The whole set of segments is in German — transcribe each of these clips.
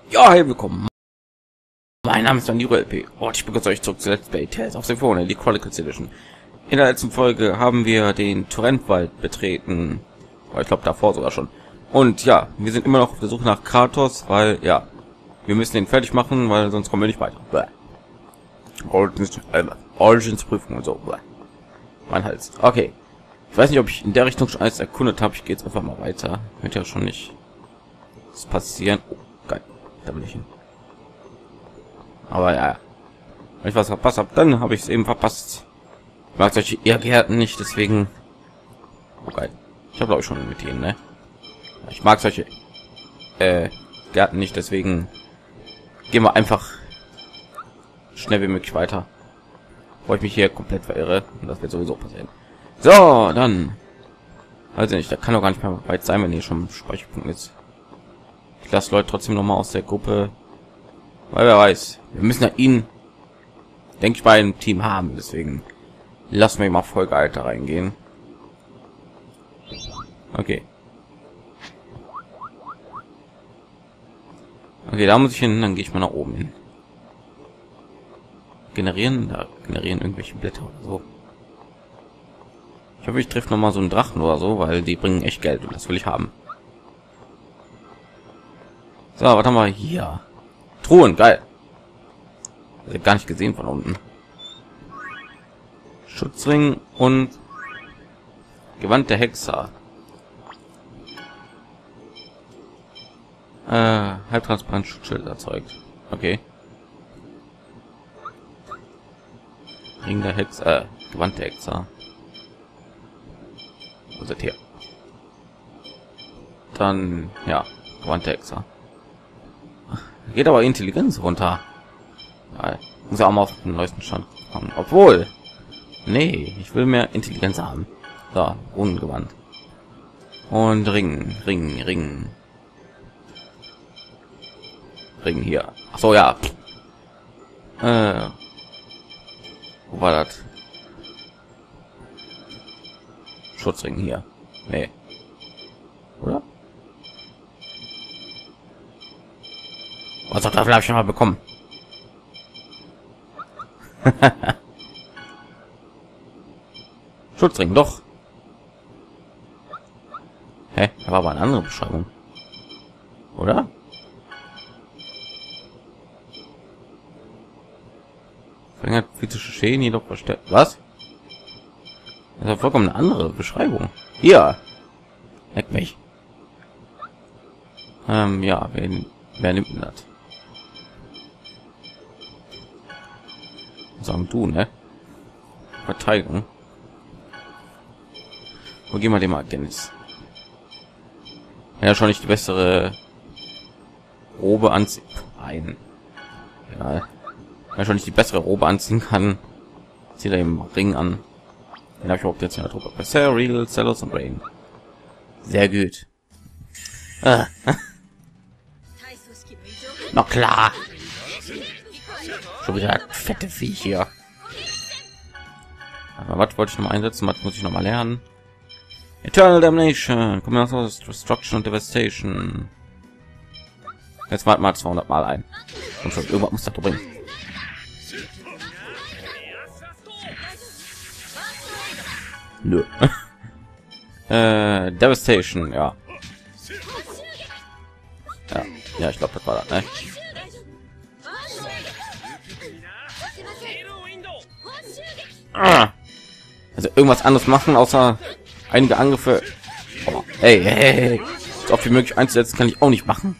Ja, hey, willkommen. Mein Name ist Daniro LP und ich begrüße euch zurück zu Let's Play Tales of Symphonia, die Chronicles Edition. In der letzten Folge haben wir den Torrentwald betreten. Oh, ich glaube davor sogar schon. Und ja, wir sind immer noch auf der Suche nach Kratos, weil, ja, wir müssen den fertig machen, weil sonst kommen wir nicht weiter. Origins-Prüfung und so. Bäh. Mein Hals. Okay. Ich weiß nicht, ob ich in der Richtung schon alles erkundet habe. Ich gehe jetzt einfach mal weiter. Könnte ja schon nicht was passieren. Oh, geil. Da will ich hin. Aber ja, wenn ich was verpasst habe, dann habe ich es eben verpasst. Ich mag solche Irrgärten nicht, deswegen. Oh geil. Ich habe glaube ich schon mit ihnen, ne? Ich mag solche Gärten nicht, deswegen gehen wir einfach schnell wie möglich weiter. Bevor ich mich hier komplett verirre. Und das wird sowieso passieren. So, dann. Also nicht, da kann doch gar nicht mehr weit sein, wenn hier schon Speicherpunkt ist. Ich lasse Leute trotzdem noch mal aus der Gruppe. Weil wer weiß, wir müssen ja ihn, denke ich, bei einem Team haben. Deswegen lassen wir mal Folge Alter reingehen. Okay. Okay, da muss ich hin, dann gehe ich mal nach oben hin. Generieren, da generieren irgendwelche Blätter oder so. Ich hoffe, ich treffe noch mal so einen Drachen oder so, weil die bringen echt Geld und das will ich haben. So, was haben wir hier? Truhen, geil. Ich habe gar nicht gesehen von unten. Schutzring und Gewand der Hexer. Halbtransparent Schutzschild erzeugt. Okay. Ring der Hexer, Gewand der Hexer. Wo seid ihr? Dann, ja, Gewand der Hexer. Geht aber Intelligenz runter. Ja, muss ja auch mal auf den neuesten Stand kommen. Obwohl, nee, ich will mehr Intelligenz haben. So, Ungewand. Und Ring hier. Ach so, ja. Wo war das? Schutzring hier. Nee. Oder? Was auch dafür habe ich schon mal bekommen. Schutzring, doch. Hä? Da war aber eine andere Beschreibung. Oder? Verringert physische Schäden, jedoch verstärkt. Was? Das ist vollkommen eine andere Beschreibung. Hier. Leck mich. Ja, wer nimmt denn das? Sagen du, ne? Verteidigung. Wo gehen wir dem Agent? Ja, schon nicht die bessere Robe anziehen. Nein. Ja. Wenn schon nicht die bessere Robe anziehen kann, zieht er im Ring an. Den habe ich überhaupt jetzt in der Truppe. Berserker, Regal, Celos und Rain. Sehr gut. Noch klar. Schon wieder fette Viech hier. Aber was wollte ich noch mal einsetzen? Was muss ich noch mal lernen? Eternal Damnation, Destruction und Devastation. Jetzt warten mal 200 Mal ein. Und schon irgendwas muss das doch bringen. Nö. Devastation, ja. Ja, ich glaube, das war das, ne? Also irgendwas anderes machen, außer einige Angriffe. Oh, hey, so oft wie möglich einzusetzen kann ich auch nicht machen.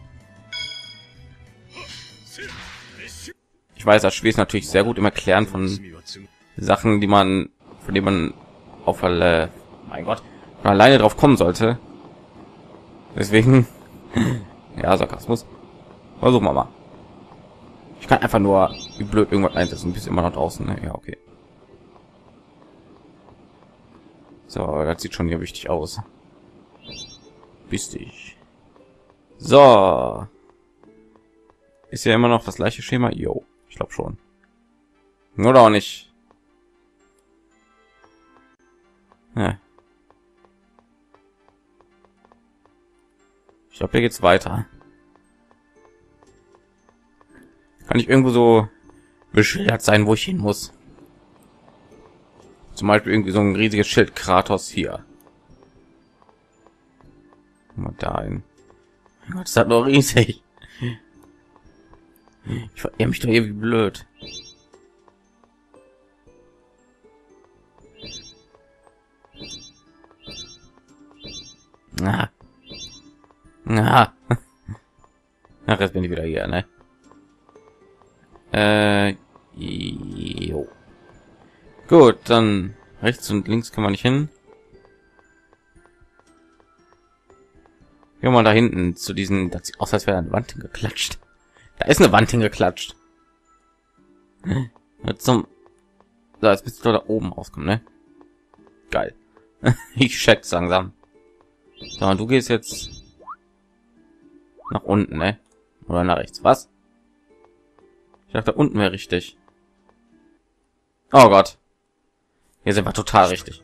Ich weiß, das Spiel ist natürlich sehr gut im Erklären von Sachen, von denen man auf mein Gott, alleine drauf kommen sollte. Deswegen, ja, Sarkasmus. Versuchen wir mal. Ich kann einfach nur wie blöd irgendwas einsetzen, bis immer noch draußen. Ne? Ja, okay. So, das sieht schon hier wichtig aus. Wichtig. So. Ist ja immer noch das gleiche Schema. Jo, ich glaube schon. Oder auch nicht. Ja. Ich glaube, hier geht's weiter. Kann ich irgendwo so beschildert sein, wo ich hin muss? Zum Beispiel irgendwie so ein riesiges Schild Kratos hier. Mal dahin. Mein Gott, ist das noch riesig. Ich verirre mich doch irgendwie blöd. Na. Na. Ach, jetzt bin ich wieder hier, ne? Jo. Gut, dann rechts und links kann man nicht hin. Gehen wir mal da hinten zu diesen, das sieht aus, als wäre eine Wand hingeklatscht. Da ist eine Wand hingeklatscht. Zum, so, jetzt bist du da oben rauskommen, ne? Geil. Ich schätze langsam. So, und du gehst jetzt nach unten, ne? Oder nach rechts, was? Ich dachte, da unten wäre richtig. Oh Gott. Hier sind wir total richtig.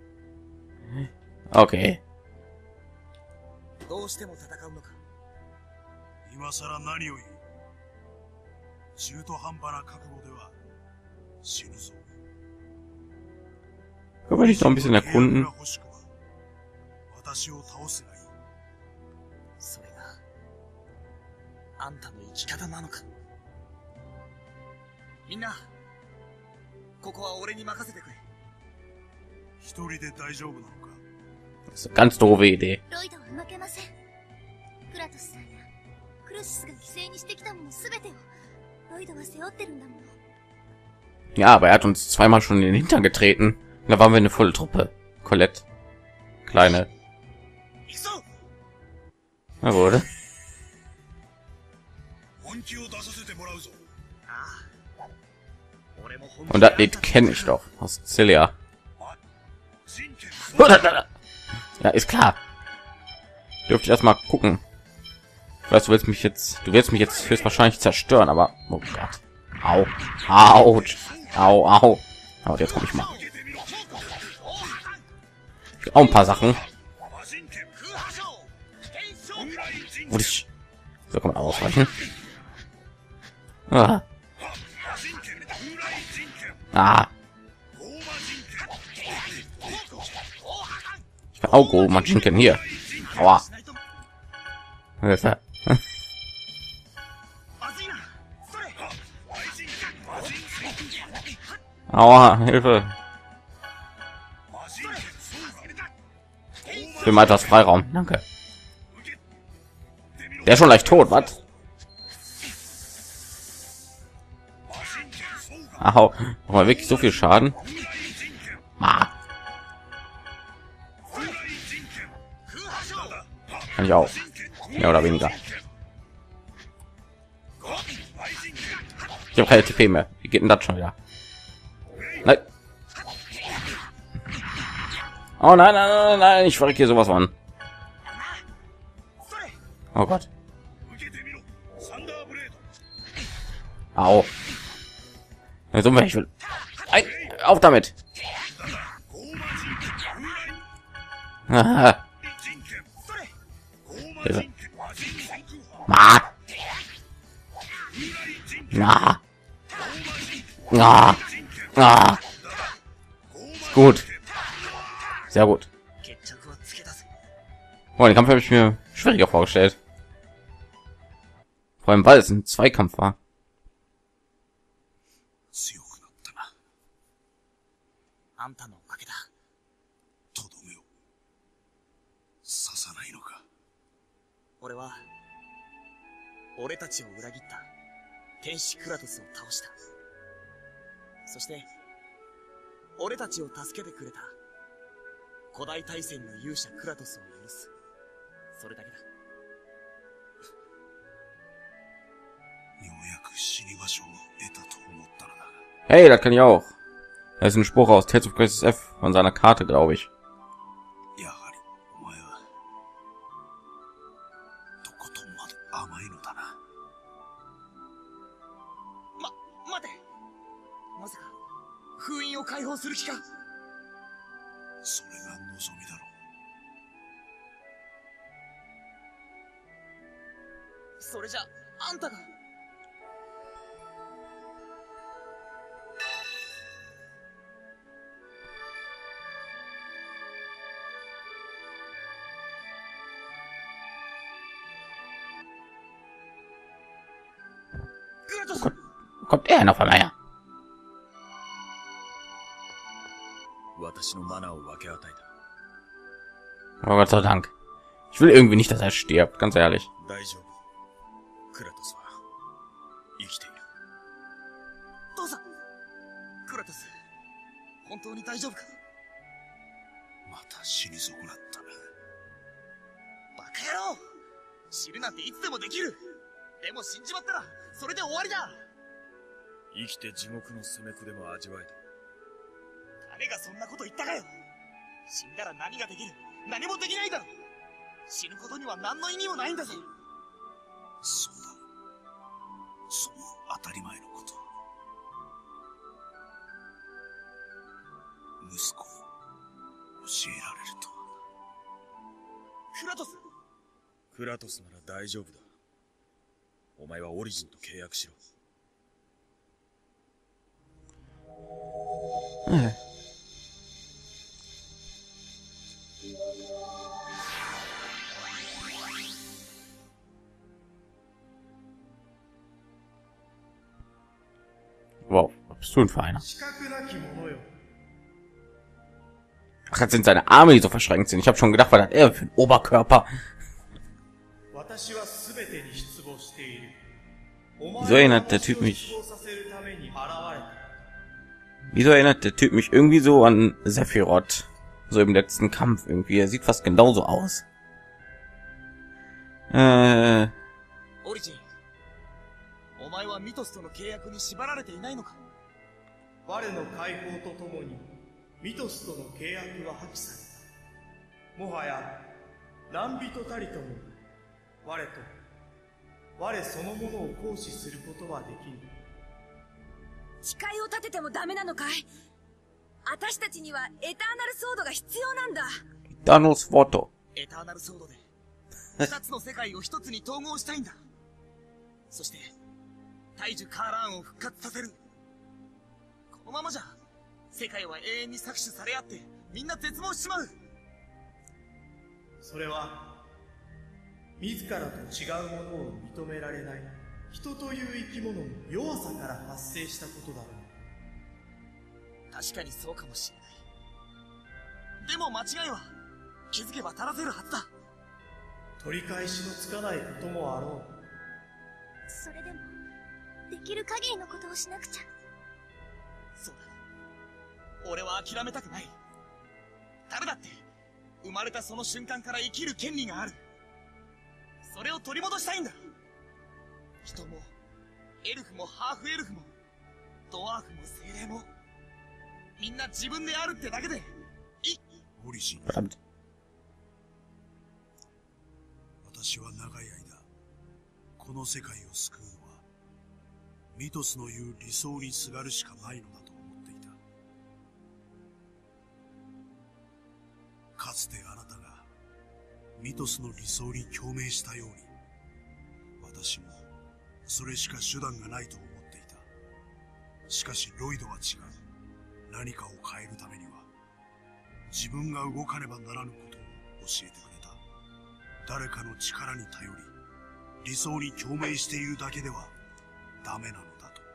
Okay. どうしても戦うのか。今さら何を言う。中途半端な覚悟では死ぬぞ。 Können wir nicht noch ein bisschen erkunden? 私を倒すがいい。それがあんたの生き方なのか。みんな、ここは俺に任せてくれ。一人で大丈夫なのか。 Das ist eine ganz doofe Idee. ロイドは負けません。クラトスさんやクルシスが犠牲にしてきたものすべてをロイドは背負ってるんだもん。 Ja, aber er hat uns zweimal schon in den Hintern getreten. Da waren wir eine volle Truppe. Colette. Kleine. Na wurde. Und das Lied kenne ich doch aus Celia. Ja, ist klar. Dürfte ich erstmal gucken. Ich weiß, du willst mich jetzt höchstwahrscheinlich zerstören, aber oh Gott. Au. Autsch. Au, au. Aber jetzt komme ich mal. Auch ein paar Sachen. So kann man ausweichen. Ah. Ah. Ich kann auch Majinken hier. Aua. Aua, Hilfe. Für mal etwas Freiraum. Danke. Der ist schon leicht tot, was? Au, aber wirklich so viel Schaden. Ah. Kann ich auch. Mehr oder weniger. Ich habe keine TP mehr. Wie geht denn das schon wieder? Nein. Oh nein, nein, nein, nein, ich verrecke hier sowas an. Oh Gott. Au. Also, ich will. Auf damit. Ah. Na. Na. Na. Na. Gut. Sehr gut. Oh, den Kampf habe ich mir schwieriger vorgestellt. Vor allem, weil es ein Zweikampf war. あんたのおかげだ。とどめを刺さないのか。俺は俺たちを裏切った天使クラトスを倒した。そして俺たちを助けてくれた古代大戦の勇者クラトスを許す。それだけだ。ようやく死に場所を得たと思ったのだ。 Hey, das kann ich auch. Das ist ein Spruch aus Tales of Graces F von seiner Karte, glaube ich. Kommt er noch von mir? 私のマナーを分け与えた。 Oh Gott sei Dank. Ich will irgendwie nicht, dass er stirbt, ganz ehrlich. 大丈夫。クラトスは生きている。父さん、クラトス、本当に大丈夫か？また死に損なったな。バカ野郎！死ぬなんていつでもできる。でも死んじまったらそれで終わりだ。生きて地獄の責め苦でも味わえた。誰がそんなこと言ったかよ。死んだら何ができる？何もできないだろ。死ぬことには何の意味もないんだぜ。そうだ。その当たり前のこと。息子に教えられるとは。クラトス！クラトスなら大丈夫だ。お前はオリジンと契約しろ。 Wow, was bist du denn für einer? Ach, jetzt sind seine Arme, die so verschränkt sind. Ich habe schon gedacht, was hat er für einen Oberkörper? Wieso erinnert der Typ mich? Wieso erinnert der Typ mich irgendwie so an Sephiroth? So im letzten Kampf irgendwie. Er sieht fast genauso aus. Origin. お前はミトスとの契約に縛られていないのか？我の解放とともにミトスとの契約は破棄された。もはや何人たりとも我と我そのものを行使することはできぬ。 誓いを立ててもダメなのかい？私たちにはエターナルソードが必要なんだ。 エターナルソード。 エターナルソードで二つの世界を一つに統合したいんだ。そして大樹カーラーンを復活させる。このままじゃ世界は永遠に搾取され合ってみんな絶望しちまう。それは自らと違うものを認められない人という生き物の弱さから発生したことだろう。確かにそうかもしれない。でも間違いは気づけば正せるはずだ。取り返しのつかないこともあろう。 それでもできる限りのことをしなくちゃ。 そうだ。俺は諦めたくない。誰だって生まれたその瞬間から生きる権利がある。それを取り戻したいんだ。人もエルフもハーフエルフもドワーフも精霊もみんな自分であるってだけでオリジン。私は長い間この世界を救うのはミトスの言う理想にすがるしかないのだと思っていた。かつてあなたがミトスの理想に共鳴したように私もそれしか手段がないと思っていた。しかしロイドは違う。何かを変えるためには自分が動かねばならぬことを教えてくれた。誰かの力に頼り理想に共鳴しているだけではダメなのだと。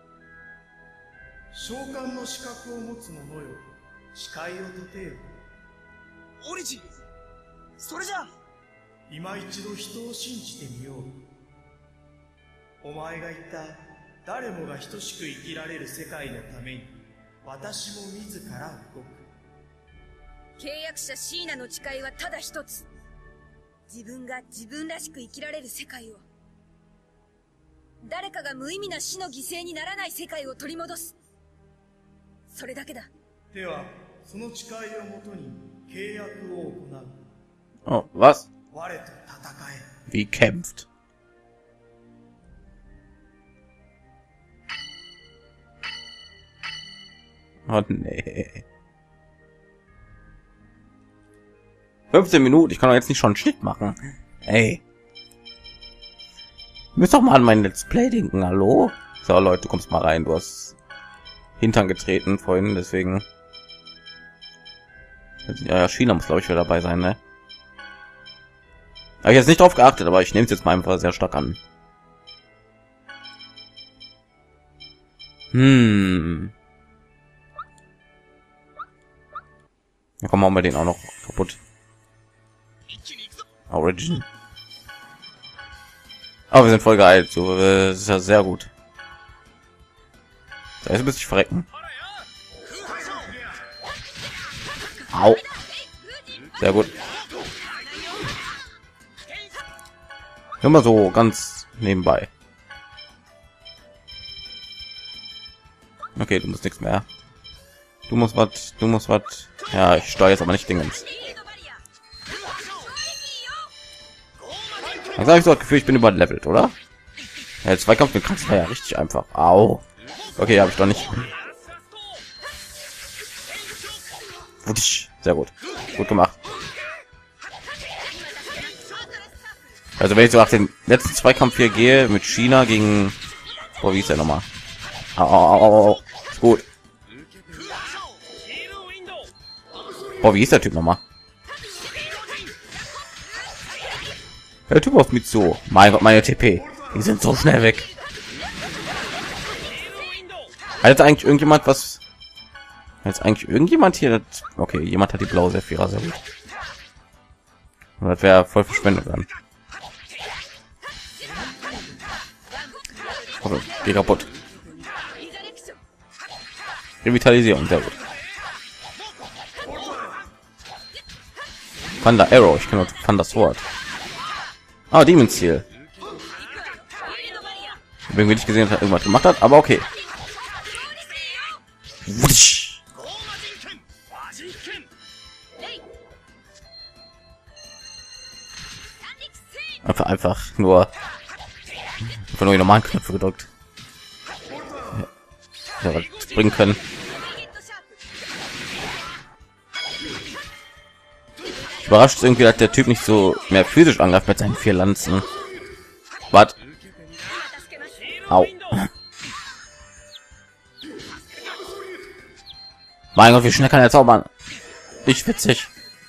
召喚の資格を持つ者よ、誓いを立てよ。オリジン、それじゃ今一度人を信じてみよう。お前が言った誰もが等しく生きられる世界のために私も自ら動く。 契約者シーナの誓いはただ一つ。自分が自分らしく生きられる世界を、誰かが無意味な死の犠牲にならない世界を取り戻す。それだけだ。 ではその誓いをもとに契約を行う。 Oh, was? 我と戦え。 Wie kämpft? Oh nee. 15 Minuten, ich kann doch jetzt nicht schon einen Schnitt machen. Ey. Ihr müsst doch mal an mein Let's Play denken, hallo? So Leute, du kommst mal rein, du hast Hintern getreten vorhin, deswegen. Ja, China muss glaube ich wieder dabei sein, ne? Habe ich jetzt nicht drauf geachtet, aber ich nehme es jetzt mal einfach sehr stark an. Ja, komm, machen wir den auch noch kaputt. Origin. Aber wir sind voll geil. So, das ist ja sehr gut. Da ist ein bisschen verrecken. Au. Sehr gut. Immer so ganz nebenbei. Okay, du musst nichts mehr. Du musst was. Du musst was. Ja, ich steuere jetzt aber nicht Dingens. Dann sage ich so das Gefühl, ich bin überlevelt, oder? Ja, Zweikampf mit Kranz war ja richtig einfach. Au. Okay, habe ich doch nicht. Sehr gut. Gut gemacht. Also wenn ich so nach den letzten Zweikampf hier gehe mit China gegen, wie ist der nochmal? Au. Gut. Wie ist der Typ nochmal? Der Typ auf Mitsu. Mein Gott, meine TP. Die sind so schnell weg. Hat eigentlich irgendjemand was? Jetzt eigentlich irgendjemand hier? Okay, jemand hat die blaue Sephira, sehr gut. Und das wäre voll verschwendet dann. Okay, geh kaputt. Revitalisierung, sehr gut. Panda Arrow, ich kenne Panda Sword. Ah, Demon Ziel. Irgendwie nicht gesehen, dass er irgendwas gemacht hat, aber okay. Einfach nur die normalen Knöpfe gedrückt. Ja, was bringen können. Überrascht irgendwie, dass der Typ nicht so mehr physisch angreift mit seinen 4 Lanzen. Was? Au. Mein Gott, wie schnell kann er zaubern? Ich witzig.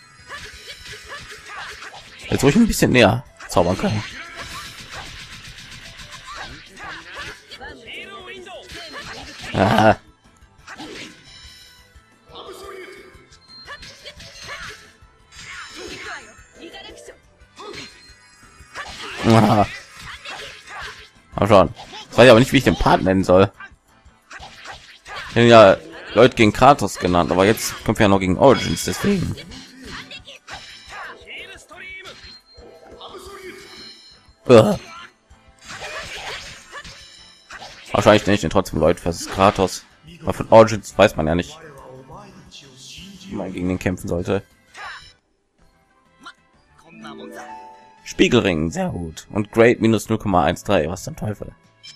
Jetzt wo ich ein bisschen näher zaubern kann. Ah. Ah. Mal schauen. Das weiß ich aber nicht, wie ich den Part nennen soll. Ich bin ja Leute gegen Kratos genannt, aber jetzt kommt ja noch gegen Origins, deswegen. Wahrscheinlich nenne ich den trotzdem Leute versus Kratos. Aber von Origins weiß man ja nicht, wie man gegen den kämpfen sollte. Spiegelring, sehr gut. Und Great minus 0,13, was zum Teufel.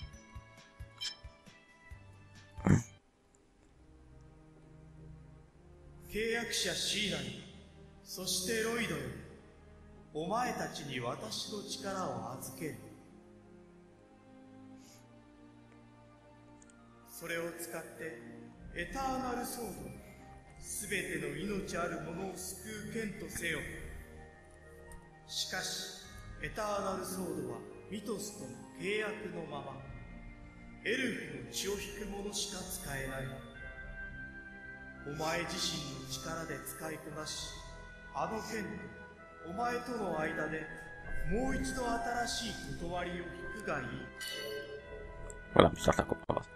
Voilà, ich dachte, da kommt noch was.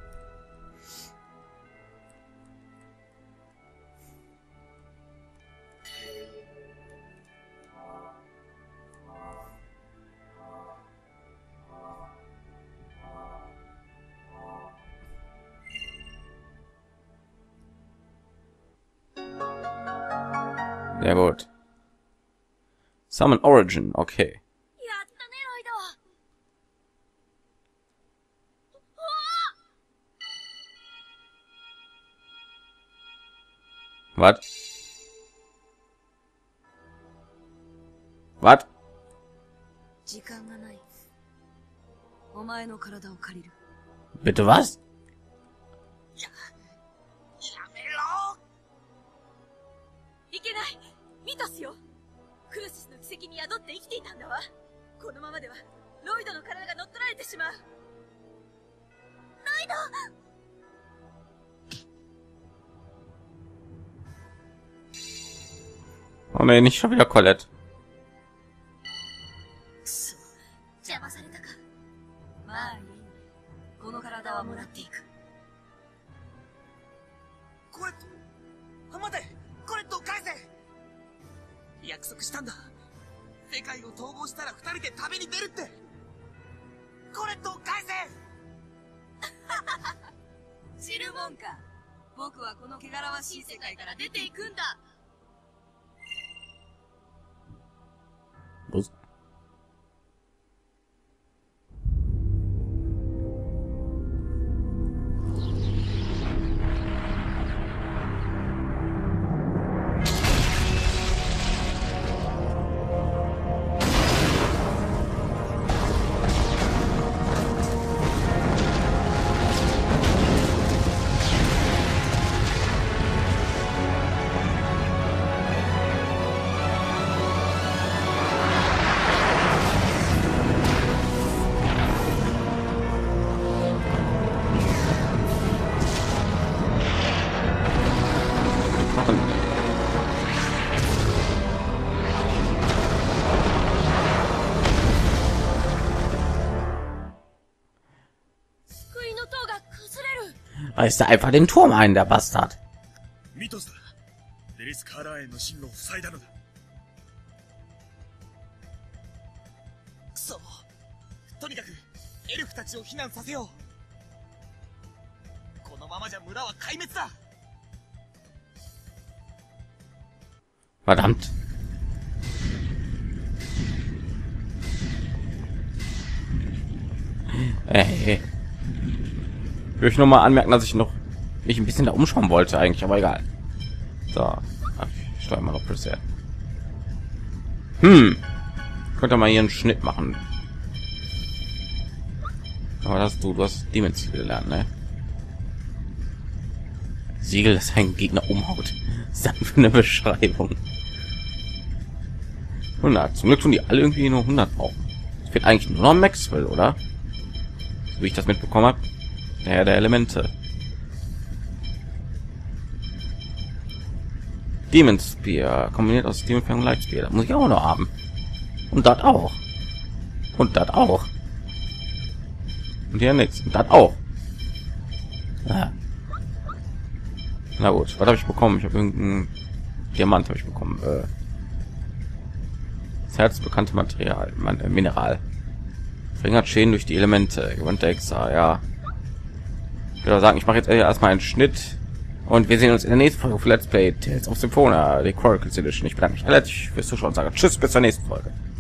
Sehr gut. Summon Origin, okay. Was? Was? Bitte was? Oh nee, nicht schon wieder Colette. くそ邪魔されたか。 まあいい。この体はもらっていく。 コレット、待て、コレットを返せ。約束したんだ。世界を統合したら二人で旅に出るって。コレットを返せ。 知るもんか。僕はこの汚らわしい世界から出ていくんだ。 Was? Reißt er einfach den Turm ein, der Bastard. ミトスだ。デリス・カーラー園の進路を塞いだのだ。そう。とにかくエルフたちを避難させよう。このままじゃ村は壊滅だ。 Verdammt. Hey. Ich will noch mal anmerken, dass ich noch mich ein bisschen da umschauen wollte eigentlich, aber egal. So, ich steuere mal noch bisher. Könnte mal hier einen Schnitt machen. Aber du hast Demons gelernt, ne? Siegel, das ein Gegner umhaut. Das ist dann für eine Beschreibung. 100. Zum Glück tun die alle irgendwie nur 100 brauchen. Es fehlt eigentlich nur noch Maxwell, oder? So wie ich das mitbekommen habe. Der Elemente. Demon Spear kombiniert aus Demon Fang und Light Spear. Das muss ich auch noch haben. Und das auch. Und das auch. Und hier nichts. Und das auch. Ja. Na gut, was habe ich bekommen? Ich habe irgendeinen Diamant habe ich bekommen. Das herzbekannte Material, Mineral. Verringert Schäden durch die Elemente. Gewand der Exa, ja. Ich würde sagen, ich mache jetzt erstmal einen Schnitt und wir sehen uns in der nächsten Folge für Let's Play Tales of Symphonia, die Chronicles Edition. Ich bedanke mich herzlich fürs Zuschauen und sage tschüss, bis zur nächsten Folge.